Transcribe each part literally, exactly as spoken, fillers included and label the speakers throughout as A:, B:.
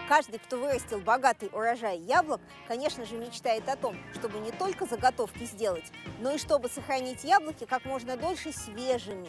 A: Каждый, кто вырастил богатый урожай яблок, конечно же, мечтает о том, чтобы не только заготовки сделать, но и чтобы сохранить яблоки как можно дольше свежими.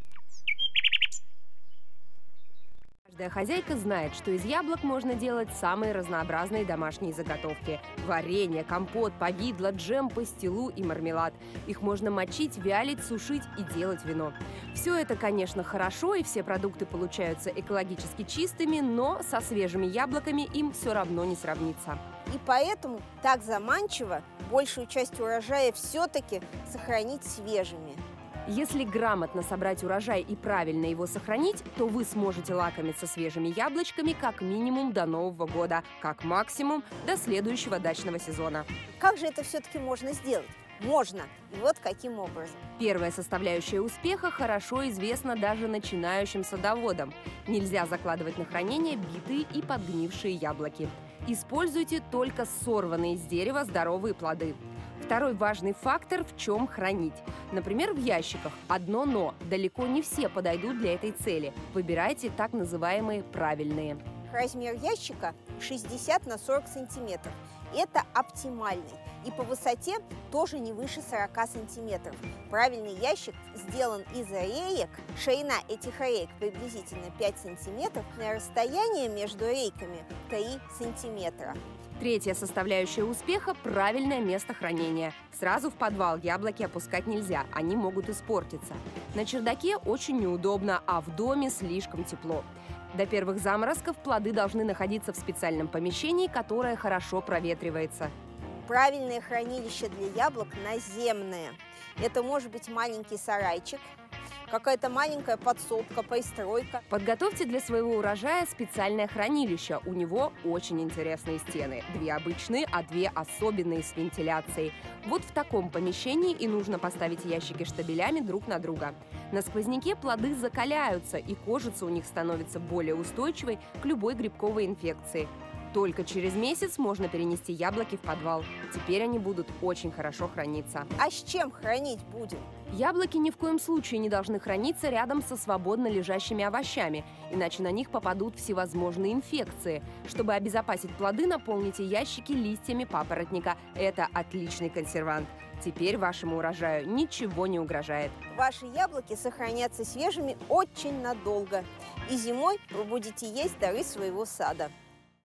B: Каждая хозяйка знает, что из яблок можно делать самые разнообразные домашние заготовки. Варенье, компот, повидло, джем, пастилу и мармелад. Их можно мочить, вялить, сушить и делать вино. Все это, конечно, хорошо, и все продукты получаются экологически чистыми, но со свежими яблоками им все равно не сравнится.
A: И поэтому так заманчиво большую часть урожая все-таки сохранить свежими.
B: Если грамотно собрать урожай и правильно его сохранить, то вы сможете лакомиться свежими яблочками как минимум до Нового года, как максимум до следующего дачного сезона.
A: Как же это все-таки можно сделать? Можно. И вот каким образом.
B: Первая составляющая успеха хорошо известна даже начинающим садоводам. Нельзя закладывать на хранение битые и подгнившие яблоки. Используйте только сорванные с дерева здоровые плоды. Второй важный фактор – в чем хранить. Например, в ящиках. Одно «но». Далеко не все подойдут для этой цели. Выбирайте так называемые правильные.
A: Размер ящика шестьдесят на сорок сантиметров. Это оптимальный. И по высоте тоже не выше сорока сантиметров. Правильный ящик сделан из реек. Ширина этих реек приблизительно пять сантиметров. На расстояние между рейками три сантиметра.
B: Третья составляющая успеха – правильное место хранения. Сразу в подвал яблоки опускать нельзя, они могут испортиться. На чердаке очень неудобно, а в доме слишком тепло. До первых заморозков плоды должны находиться в специальном помещении, которое хорошо проветривается.
A: Правильное хранилище для яблок наземное. Это может быть маленький сарайчик, какая-то маленькая подсобка, пристройка.
B: Подготовьте для своего урожая специальное хранилище. У него очень интересные стены. Две обычные, а две особенные с вентиляцией. Вот в таком помещении и нужно поставить ящики штабелями друг на друга. На сквозняке плоды закаляются, и кожица у них становится более устойчивой к любой грибковой инфекции. Только через месяц можно перенести яблоки в подвал. Теперь они будут очень хорошо храниться.
A: А с чем хранить будем?
B: Яблоки ни в коем случае не должны храниться рядом со свободно лежащими овощами, иначе на них попадут всевозможные инфекции. Чтобы обезопасить плоды, наполните ящики листьями папоротника. Это отличный консервант. Теперь вашему урожаю ничего не угрожает.
A: Ваши яблоки сохранятся свежими очень надолго. И зимой вы будете есть дары своего сада.